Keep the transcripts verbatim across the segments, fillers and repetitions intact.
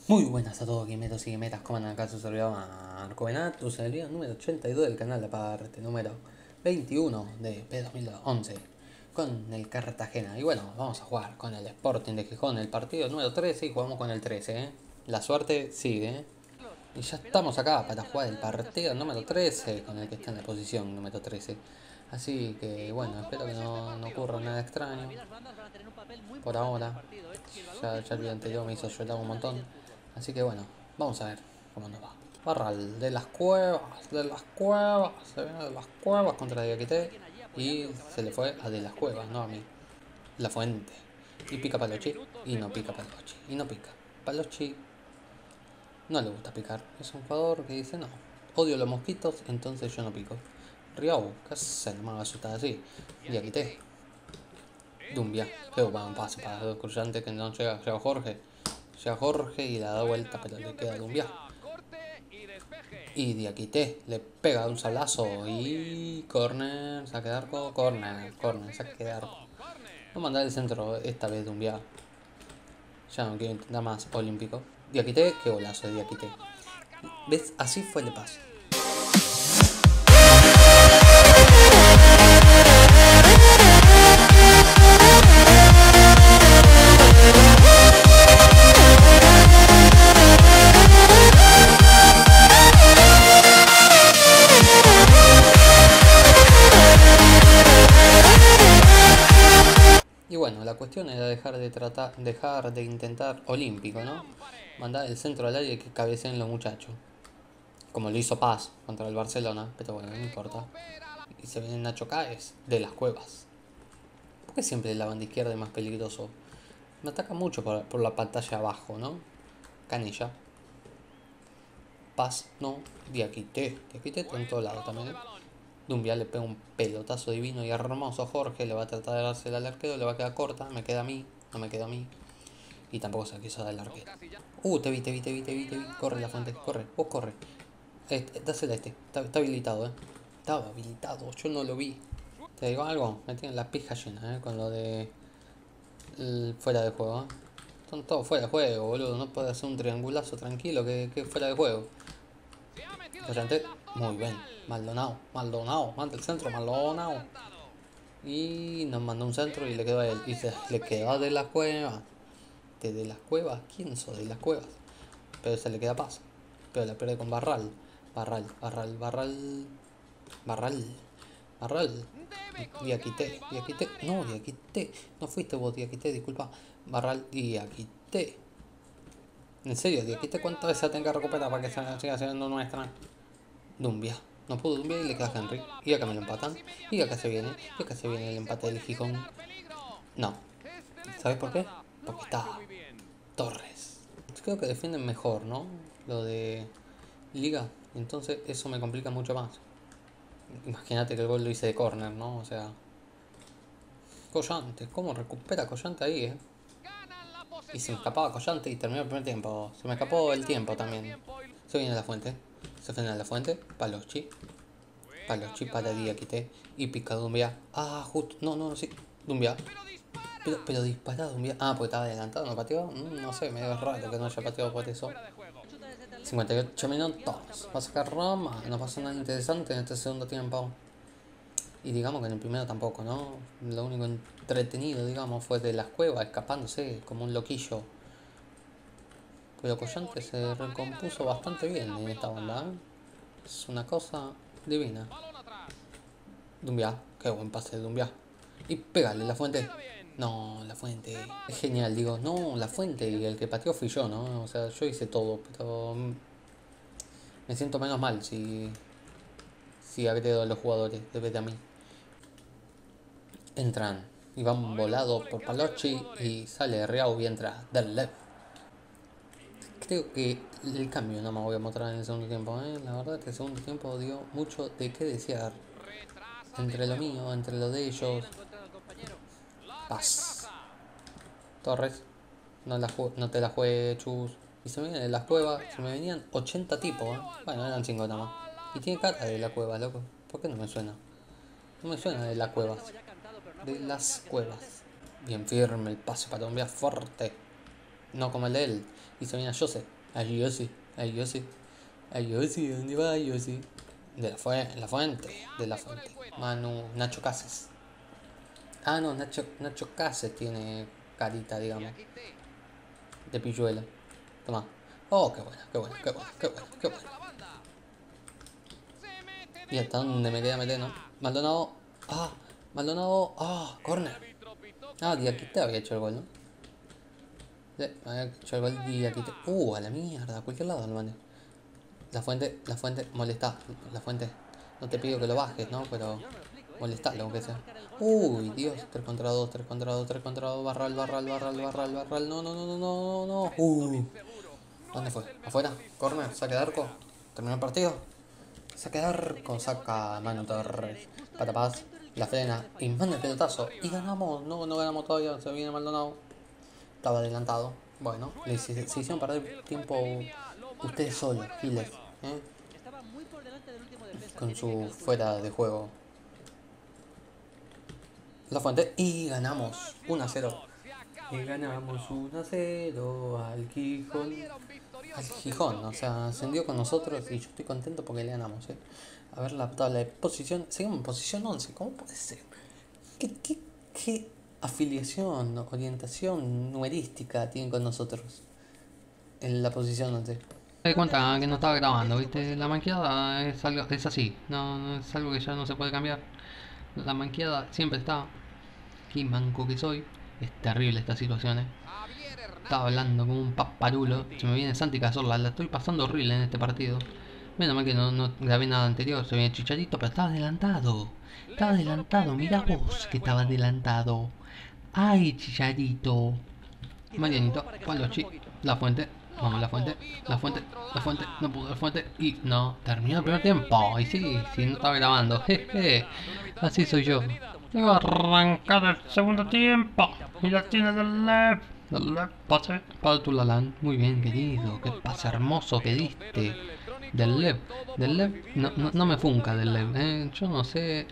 Muy buenas a todos, gameros y gameras, como andan acá su servidor Marco Benatus, en el video número ochenta y dos del canal, la parte número veintiuno de P dos mil once, con el Cartagena. Y bueno, vamos a jugar con el Sporting de Gijón, el partido número trece, y jugamos con el trece, ¿eh? La suerte sigue, ¿eh? Y ya estamos acá para jugar el partido número trece, con el que está en la posición número trece. Así que bueno, espero que no, no ocurra nada extraño por ahora. Ya, ya el video anterior me hizo llorar un montón. Así que bueno, vamos a ver cómo nos va. Barral de las cuevas, de las cuevas, se viene de las cuevas contra Diakité. Y se le fue a de las cuevas, no a mí. La fuente. Y pica Palochi. Y no pica Palochi. Y no pica. Palochi no le gusta picar. Es un jugador que dice no. Odio los mosquitos, entonces yo no pico. Riau, ¿qué hace? No me va a asustar así. Diakité. Dumbia. Luego va un paso para el cruzante que no llega. Llega Jorge. Llega Jorge y la da vuelta, pero le queda Dumbia. Y Diakité le pega un sablazo y corner, saque de arco, corner, corner, saque de arco. Voy a mandar el centro esta vez Dumbia. Ya no quiero intentar más olímpico. Diakité, qué golazo de Diakité. ¿Ves? Así fue el paso. Y bueno, la cuestión era dejar de tratar, dejar de intentar olímpico, ¿no? Mandar el centro al área y que cabeceen los muchachos. Como lo hizo Paz contra el Barcelona, pero bueno, no importa. Y se viene Nacho Cáez de las Cuevas. ¿Por qué siempre la banda izquierda es más peligroso? Me ataca mucho por, por la pantalla abajo, ¿no? Canilla. Paz, no. Diakité. Diakité está en todo lado también, ¿eh? Dumbia le pega un pelotazo divino y hermoso. Jorge le va a tratar de dársela al arquero, le va a quedar corta. Me queda a mí, no me queda a mí. Y tampoco se la quiso dar al arquero. Uh, te vi, te vi, te vi, te vi, te vi. Corre la fuente, corre, vos corre. Este, dásela a este, está, está habilitado, eh. Estaba habilitado, yo no lo vi. Te digo algo, me tienen la pija llena, eh, con lo de... El fuera de juego, eh. Son todos fuera de juego, boludo. No puede hacer un triangulazo tranquilo que, que fuera de juego. Corriente, muy bien. Maldonado, Maldonado, manda el centro, Maldonado. Y nos mandó un centro y le quedó a él. Y se le quedó de las cuevas. ¿De, de las cuevas? ¿Quién sos de las cuevas? Pero se le queda Paz. Pero la pierde con Barral. Barral, Barral, Barral. Barral. Barral. Diakité, Diakité. No, Diakité. No fuiste vos, Diakité, disculpa. Barral, Diakité. En serio, Diakité, ¿cuántas veces tenga que recuperar para que siga siendo nuestra? Dumbia. No pudo Dumbia y le queda Henry. Y acá me lo empatan. Y acá se viene. Y acá se viene el empate del Gijón. No. ¿Sabes por qué? Porque está Torres. Creo que defienden mejor, ¿no? Lo de Liga. Entonces eso me complica mucho más. Imagínate que el gol lo hice de córner, ¿no? O sea... Collante. ¿Cómo recupera Collante ahí, eh? Y se me escapaba Collante y terminó el primer tiempo. Se me escapó el tiempo también. Se viene la fuente. Se frena la fuente. Palochi. Palochi para Diakité. Y pica Dumbia. Ah, justo. No, no, sí. Dumbia. Pero, pero dispara Dumbia. Ah, porque estaba adelantado, ¿no pateó? Mm, no sé, medio raro que no haya pateado por eso. cincuenta y ocho minutos. Va a sacar Roma. No pasó nada interesante en este segundo tiempo. Y digamos que en el primero tampoco, ¿no? Lo único entretenido, digamos, fue de las cuevas, escapándose como un loquillo. Pero Collante se recompuso bastante bien en esta banda, ¿eh? Es una cosa divina. Dumbia, qué buen pase de Dumbia. Y pégale, la fuente. No, la fuente. Es genial, digo, no, la fuente. Y el que pateó fui yo, ¿no? O sea, yo hice todo, pero me siento menos mal si, si agredo a los jugadores de vez de a mí. Entran y van volados por Palochi y sale Riau y entra del left. Creo que el cambio no me voy a mostrar en el segundo tiempo, ¿eh? La verdad que el segundo tiempo dio mucho de qué desear. Entre lo mío, entre lo de ellos. Paz. Torres. No, la no te la juegues, chus. Y se me vienen de las cuevas. Se me venían ochenta tipos, ¿eh? Bueno, eran cinco nada más. Y tiene cara de la cueva, loco. ¿Por qué no me suena? No me suena de las cuevas. De las cuevas. Bien firme el pase para Dumbia fuerte. no como el de él. Y se viene a Jose, a Yossi, a Yossi, a Yossi, ¿dónde va Yossi? De la, fue la Fuente, de la Fuente. Manu, Nacho Cases. Ah, no, Nacho, Nacho Cases tiene carita, digamos, de pilluela. Toma. Oh, qué bueno, qué bueno, qué bueno, qué bueno, qué bueno. Y hasta dónde me queda meter, ¿no? Maldonado. Ah, Maldonado. Ah, corner. Ah, Diakite había hecho el gol, ¿no? Sí, había hecho el gol Diakite. Uh, a la mierda, a cualquier lado, hermano. La Fuente, la Fuente, molesta. La Fuente, no te pido que lo bajes, ¿no? Pero molestalo, aunque sea. Uy, Dios, tres contra dos, tres contra dos, tres contra dos, barral, barral, barral, barral, barral. No, no, no, no, no, no. Uh. ¿Dónde fue? ¿Afuera? ¿Corner? ¿Saque de arco? ¿Terminó el partido? Saque de arco, saca Manu Torres. Patapaz, la frena y manda el pelotazo. Y ganamos. No, no ganamos todavía. Se viene Maldonado. Estaba adelantado. Bueno, le se, se hicieron perder tiempo ustedes solos, Giles. ¿eh? Con su fuera de juego. La Fuente. Y ganamos. uno a cero. Y ganamos uno a cero al Gijón. Al Gijón, o sea, ascendió con nosotros y yo estoy contento porque le ganamos, ¿eh? A ver la tabla de posición. Seguimos en posición once, ¿cómo puede ser? ¿Qué, qué, qué afiliación, orientación numerística tienen con nosotros en la posición once? Me di cuenta que no estaba grabando, ¿viste? La manqueada es, algo, es así, no, no es algo que ya no se puede cambiar. La manqueada siempre está. Qué manco que soy. Es terrible esta situación, ¿eh? Estaba hablando como un paparulo. Se me viene Santi Cazorla. La estoy pasando horrible en este partido. Menos mal que no, no grabé nada anterior. Se viene Chicharito, pero estaba adelantado. Estaba adelantado. Mirá vos que estaba adelantado. Ay, Chicharito. Marianito, Palochi, La Fuente. Vamos, La Fuente, La Fuente, La Fuente. No pudo La Fuente. Y no, terminó el primer tiempo. Y sí, sí, no estaba grabando. Jeje. Así soy yo. Tengo que arrancar el segundo tiempo. Y la tiene del left. Del left, pase para Tulalán. Muy bien, querido. Qué pase hermoso que diste. Del left. Del left. No, no, no me funca del left. Eh. Yo no sé.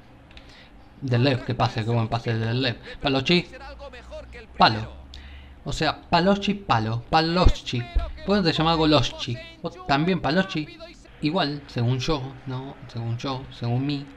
Del left, que pase, que buen pase del left. Palochi. Palo. O sea, Palochi, palo. Palochi. Pueden te llamar Goloschi. O también Palochi. Igual, según yo, ¿no? Según yo, según mí.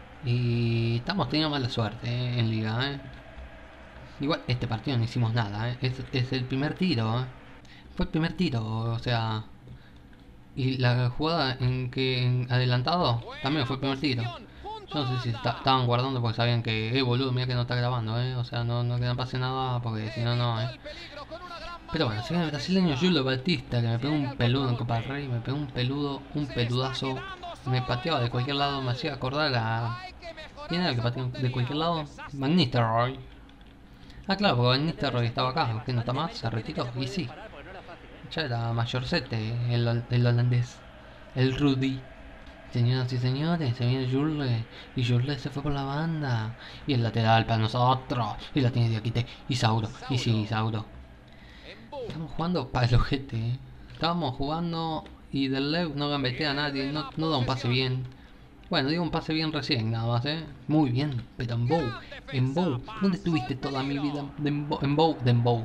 Y estamos teniendo mala suerte eh, en liga, ¿eh? Igual este partido no hicimos nada, ¿eh? es, es el primer tiro, ¿eh? Fue el primer tiro, o sea... Y la jugada en que en adelantado también fue el primer tiro. Yo no sé si está, estaban guardando porque sabían que, eh boludo, mira que no está grabando, ¿eh? O sea, no, no que no pase nada porque si no, no, ¿eh? Pero bueno, sigue el brasileño Julio Batista que me pegó un peludo en Copa del Rey, me pegó un peludo, un peludazo. Me pateaba de cualquier lado, me hacía acordar a... ¿Quién era el que pateó de cualquier lado? Van Nistelrooy. Ah, claro, porque Van Nistelrooy estaba acá, que no está más, se retiró, y sí. Ya era mayorcete el, el holandés, el Rudy. Señoras y señores, se viene Jurle, y Jurle se fue por la banda. Y el lateral para nosotros, y la tiene Diakite, y Sauro, y sí, Sauro. Estamos jugando para el ojete, ¿eh? Estábamos jugando y del left no gambetea a nadie, no, no da un pase bien. Bueno, digo un pase bien recién, nada más, ¿eh? Muy bien, pero en Bow, en Bow, ¿dónde estuviste toda mi vida? En Bow, en Bow.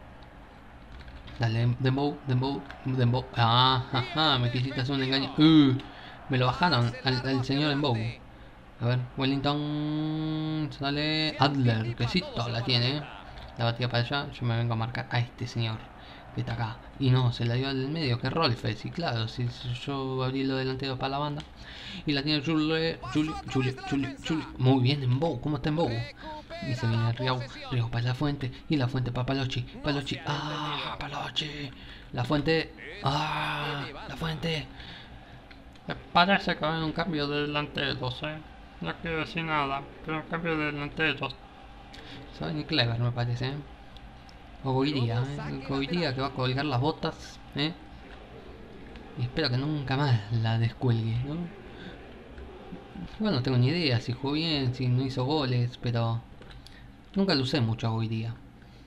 Dale, Dembow, Dembow, Dembow. Ah, jaja, me quisiste hacer un engaño. Uh, me lo bajaron al, al señor Dembow. A ver, Wellington. Sale Adler, que sí, todo la tiene. La batida para allá, yo me vengo a marcar a este señor que está acá. Y no, se la dio al medio, que Rolfes. Y claro, si, si yo abrí lo delantero para la banda. Y la tiene Julie, Julie, Julie, Julie, Julie. Muy bien, en Bow, ¿cómo está en Bow? Y se viene Riau, Riau para la Fuente. Y la Fuente para Palochi, Palochi. Ah, Palochi. La Fuente. Ah, la Fuente. Me parece que va a haber un cambio de delanteros, eh. No quiero decir nada, pero un cambio de delanteros. Soy Clever, me parece, ¿eh? O Goiría, ¿eh? Goiría que va a colgar las botas, ¿eh? Y espero que nunca más la descuelgue, ¿no? Bueno, no tengo ni idea si jugó bien, si no hizo goles, pero... Nunca lo usé mucho a Goiría.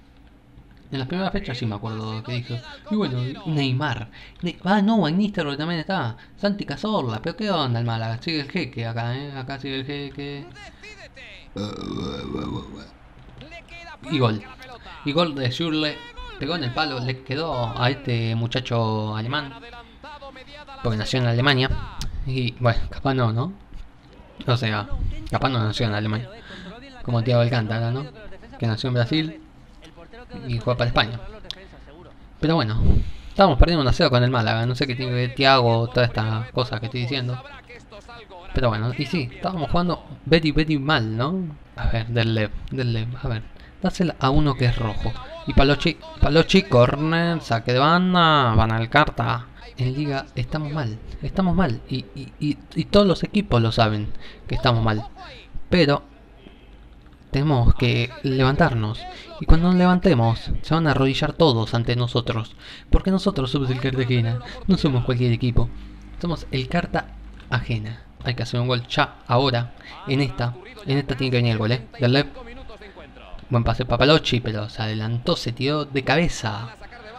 En las primeras fechas sí me acuerdo que dijo. Y bueno, Neymar. Ne ah, no, Van Nistelrooy también está. Santi Cazorla, pero ¿qué onda el Málaga? Sigue el jeque acá, ¿eh? Acá sigue el jeque. Y gol. Y gol de Schürrle. pegó en el palo, le quedó a este muchacho alemán, porque nació en Alemania. Y bueno, capaz no, ¿no? O sea, capaz no nació en Alemania, como Thiago Alcántara, ¿no? Que nació en Brasil y juega para España. Pero bueno, estábamos perdiendo una cero con el Málaga. No sé qué tiene que ver Thiago, todas estas cosas que estoy diciendo. Pero bueno, y sí, estábamos jugando very, very mal, ¿no? A ver, del Lev, del Lev, a ver. Dásela a uno que es rojo. Y Palochi, Palochi, corner, saque de banda, van al carta. En Liga estamos mal, estamos mal. Y, y, y, y todos los equipos lo saben que estamos mal. Pero tenemos que levantarnos. Y cuando nos levantemos, se van a arrodillar todos ante nosotros. Porque nosotros somos el Cartagena, no somos cualquier equipo. Somos el Carta Ajena. Hay que hacer un gol ya, ahora, en esta. En esta tiene que venir el gol, ¿eh? Del Lev. Buen pase para Palochi, pero se adelantó, se tiró de cabeza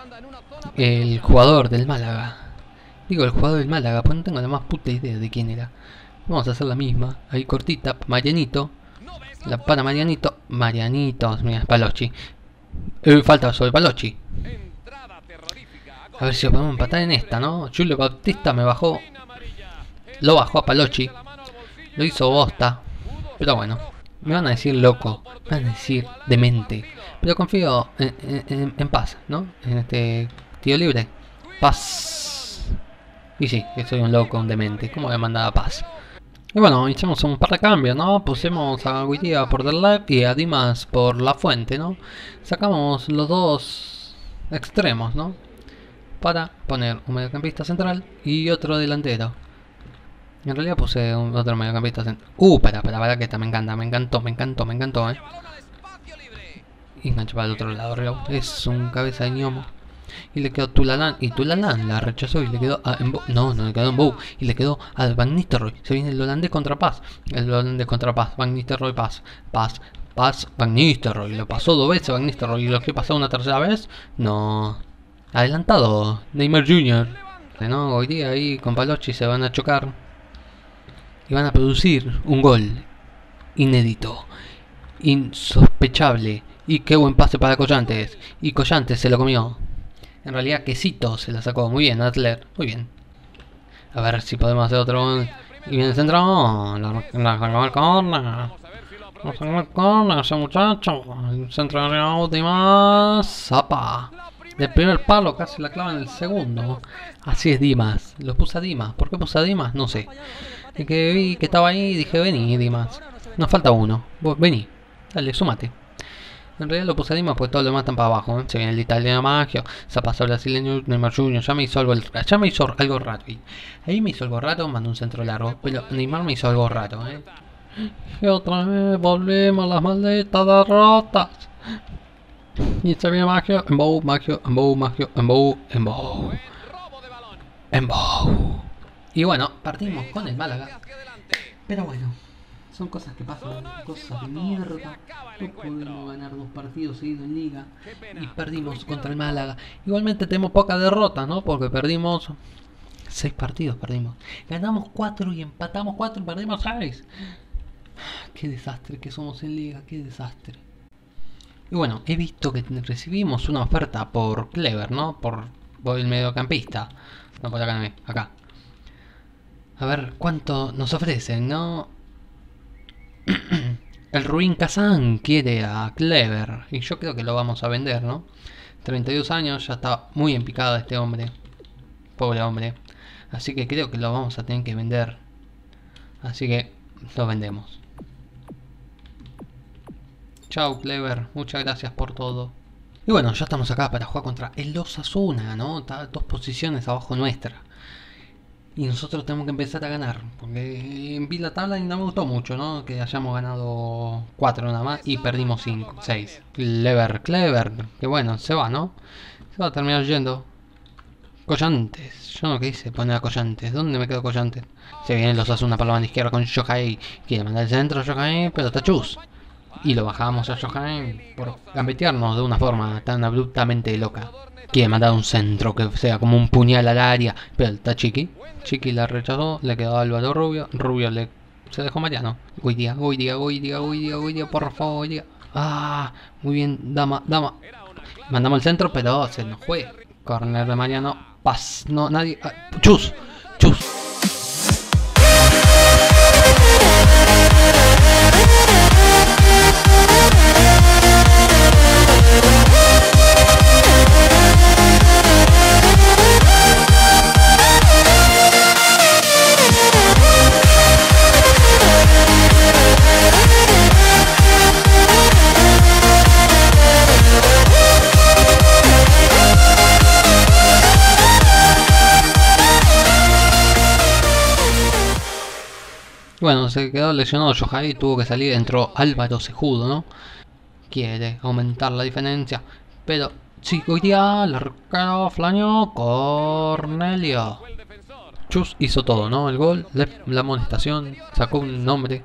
el jugador del Málaga. Digo, el jugador del Málaga, pues no tengo la más puta idea de quién era. Vamos a hacer la misma. Ahí cortita, Marianito. La para Marianito. Marianito, mira, Palochi. Eh, falta sobre Palochi. A ver si lo podemos empatar en esta, ¿no? Julio Bautista me bajó. Lo bajó a Palochi. Lo hizo bosta. Pero bueno, me van a decir loco. Me van a decir demente. Pero confío en, en, en Paz, ¿no? En este tiro libre. Paz. Y sí, que soy un loco, un demente. ¿Cómo voy a mandar a Paz? Y bueno, hicimos un par de cambios, ¿no? Pusimos a Guidia por del left y a Dimas por la fuente, ¿no? Sacamos los dos extremos, ¿no? Para poner un mediocampista central y otro delantero. En realidad puse un otro mediocampista central. Uh, para, para, para, que esta me encanta, me encantó, me encantó, me encantó, ¿eh? Y engancha para el otro lado, Río. Es un cabeza de ñomo. Y le quedó Tulalán, y Tulalán la rechazó y le quedó a Mbow. No, no le quedó a Mbow, y le quedó al Van Nistelrooy. Se viene el holandés contra Paz. El holandés contra Paz, Van Nistelrooy, Paz, Paz, Paz, Van Nistelrooy. Lo pasó dos veces Van Nistelrooy, y lo que pasó una tercera vez, no. Adelantado, Neymar junior ¿No? Hoy día ahí con Palochi se van a chocar y van a producir un gol inédito, insospechable. Y qué buen pase para Collantes. Y Collantes se lo comió. En realidad Quesito se la sacó. Muy bien, Adler. Muy bien. A ver si podemos hacer otro gol. Y viene el centro. La sacó el corner. La sacó el corner ese muchacho. El centro de última. Zapa. Del primer palo casi la clava en el segundo. Así es Dimas. Lo puse a Dimas. ¿Por qué puse a Dimas? No sé. Es que vi que estaba ahí y dije, vení Dimas. Nos falta uno. Vos, vení. Dale, súmate. En realidad lo puse a Dimas porque todos los demás están para abajo, ¿eh? Se viene el italiano Magio, se pasó el brasileño Neymar junior Ya me hizo algo, ya me hizo algo raro. Ahí me hizo algo raro, mandó un centro largo. Pero Neymar me hizo algo raro, ¿eh? Y otra vez volvemos a las malditas derrotas. Y se viene Magio, Mbow, Magio, Mbow, Magio, Mbow, Mbow, Mbow. Y bueno, partimos con el Málaga. Pero bueno, son cosas que pasan, cosas de mierda. No podemos ganar dos partidos seguidos en Liga y perdimos contra el Málaga. Igualmente tenemos pocas derrotas, ¿no? Porque perdimos seis partidos, perdimos. Ganamos cuatro y empatamos cuatro y perdimos seis. Qué desastre que somos en Liga, qué desastre. Y bueno, he visto que recibimos una oferta por Clever, ¿no? Por, por el mediocampista. No, por acá no, acá. A ver cuánto nos ofrecen, ¿no? El Ruin Kazan quiere a Clever y yo creo que lo vamos a vender, ¿no? treinta y dos años, ya está muy empicado este hombre. Pobre hombre. Así que creo que lo vamos a tener que vender. Así que lo vendemos. Chao Clever, muchas gracias por todo. Y bueno, ya estamos acá para jugar contra el Osasuna, ¿no? Está dos posiciones abajo nuestra. Y nosotros tenemos que empezar a ganar. Porque vi la tabla y no me gustó mucho, ¿no? Que hayamos ganado cuatro nada más y perdimos cinco, seis. Clever, Clever. Que bueno, se va, ¿no? Se va a terminar yendo. Collantes. Yo no quise poner a Collantes. ¿Dónde me quedo Collantes? Se vienen los Osasuna para la banda izquierda con Shohei. Quiere mandar el centro Shohei, pero está chus. Y lo bajamos a Shohei por gambetearnos de una forma tan abruptamente loca. Quiere mandar un centro que sea como un puñal al área, pero está Chiqui. Chiqui la rechazó, le quedó a Álvaro Rubio. Rubio le se dejó Mariano. Guidia, Guidia, Guidia, Guidia, Guidia, por favor, Guidia. Ah, muy bien, dama, dama. Mandamos el centro, pero se nos fue. Corner de Mariano. Pas. No, nadie. Ah, chus. Chus. Bueno, se quedó lesionado Yohai, tuvo que salir, entró Álvaro Cejudo, ¿no? Quiere aumentar la diferencia, pero Chicoria, Larcaro, Flaño, Cornelio. Chus hizo todo, ¿no? El gol, la amonestación, sacó un nombre.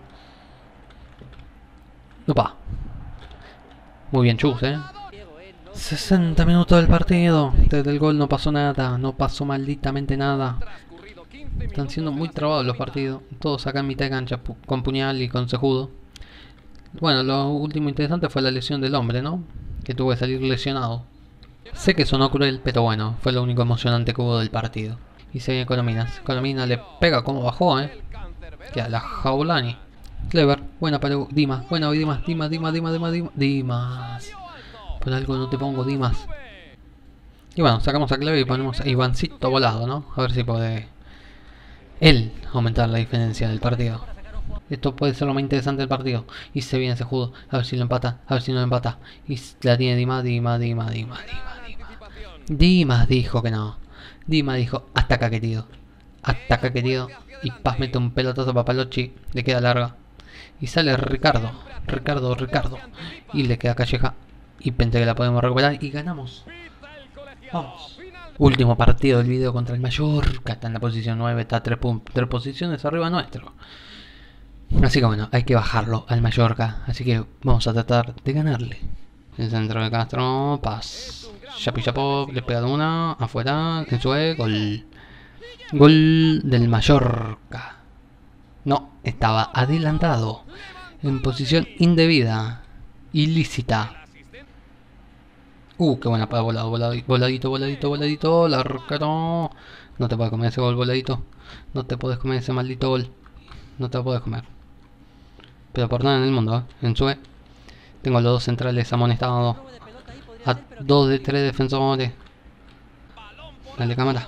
Opa. Muy bien Chus, ¿eh? sesenta minutos del partido. Desde el gol no pasó nada, no pasó malditamente nada. Están siendo muy trabados los partidos. Todos acá en mitad de cancha con puñal y con cejudo. Bueno, lo último interesante fue la lesión del hombre, ¿no? Que tuvo que salir lesionado. Sé que sonó cruel, pero bueno, fue lo único emocionante que hubo del partido. Y se viene Colomina. Colomina le pega como bajó, ¿eh? Ya, la Jaulani. Clever, buena para Dimas, buena Dimas, Dimas, Dimas, Dimas, Dimas, Dimas, Dimas. Por algo no te pongo Dimas. Y bueno, sacamos a Clever y ponemos a Ivancito volado, ¿no? A ver si puede él aumentar la diferencia del partido. Esto puede ser lo más interesante del partido. Y se viene ese judo. A ver si lo empata. A ver si no lo empata. Y la tiene Dimas, Dimas, Dimas, Dimas, Dimas, Dimas. Dimas dijo que no. Dimas dijo, hasta acá querido. Hasta acá querido. Y Paz mete un pelotazo a Papalochi. Le queda larga. Y sale Ricardo. Ricardo, Ricardo. Y le queda Calleja. Y pensé que la podemos recuperar. Y ganamos. Vamos. Último partido del video contra el Mallorca. Está en la posición nueve. Está tres, tres posiciones arriba nuestro. Así que bueno, hay que bajarlo al Mallorca. Así que vamos a tratar de ganarle. El centro de Castro. Paz. Chapi Chapo. Le pega una. Afuera. En su gol. Gol del Mallorca. No, estaba adelantado. En posición indebida. Ilícita. Uh, qué buena para volado, voladito, voladito, voladito, voladito, Larcaro. No te puedes comer ese gol, voladito. No te puedes comer ese maldito gol. No te lo puedes comer. Pero por nada en el mundo, ¿eh? En Sue. Tengo los dos centrales amonestados. A dos de tres defensores. Dale, cámara.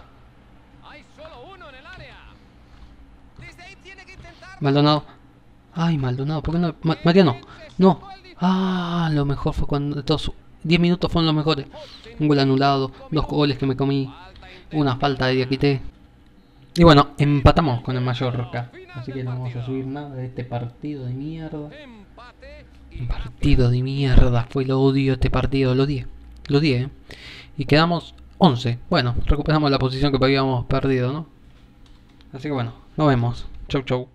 Maldonado. Ay, Maldonado, ¿por qué no? Ma Mariano. No. Ah, lo mejor fue cuando todos diez minutos fueron los mejores. Un gol anulado, dos goles que me comí, una falta de Diakité. Y bueno, empatamos con el Mallorca. Así que no vamos a subir nada de este partido de mierda. Un partido de mierda. Fue lo odio este partido, lo odié. Lo odié, ¿eh? Y quedamos once. Bueno, recuperamos la posición que habíamos perdido, ¿no? Así que bueno, nos vemos. Chau, chau.